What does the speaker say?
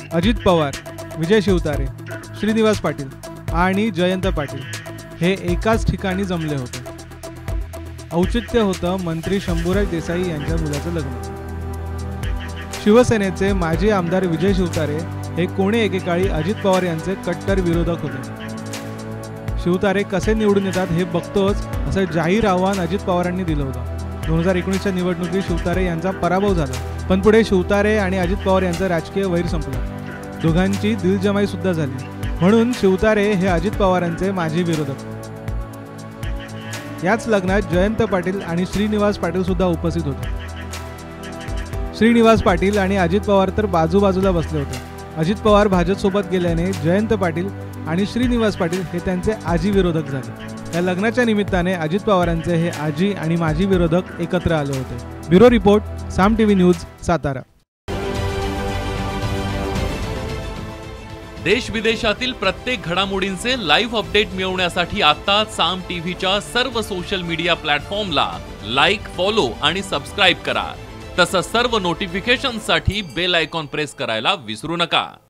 अजित पवार, विजय शिवतारे, श्रीनिवास पाटील आणि जयंत पाटील हे एकाच ठिकाणी जमले होते। औचित्य होतं मंत्री शंभूराज देसाई यांच्या मुलाचं लग्न। शिवसेनेचे माजी आमदार विजय शिवतारे हे कोणे एकेकाळी अजित पवार यांचे कट्टर विरोधक होते। शिवतारे कसे निवडून येतात हे बघतोच असं जाहीर आव्हान अजित पवारांनी दिलं होतं। 2019च्या निवडणुकीत शिवतारे यांचा पराभव झाला, पण पुढे शिवतारे आणि अजित पवार यांचं राजकीय वैर संपलं। दोघांची दिलजमाई सुद्धा झाली, म्हणून शिवतारे हे अजित पवारांचे माजी विरोधक। याच लग्नात जयंत पाटील आणि श्रीनिवास पाटील सुद्धा उपस्थित होते। श्रीनिवास पाटील आणि अजित पवार तर बाजूबाजूला बसले होते। अजित पवार भाजपसोबत गेल्याने जयंत पाटील आणि श्रीनिवास पाटील हे त्यांचे आजी विरोधक झाले। या लग्नाच्या निमित्ताने अजित पवारांचे हे आजी आणि माजी विरोधक एकत्र आले होते। Bureau report, Saam TV news, Satara. देश विदेशातील प्रत्येक घडामोडींचे लाईव्ह अपडेट मिळवण्यासाठी आता साम टीव्हीच्या सर्व सोशल मीडिया प्लॅटफॉर्मला लाईक, फॉलो आणि सबस्क्राईब करा। तसंच सर्व नोटिफिकेशनसाठी बेल आयकॉन प्रेस करायला विसरू नका।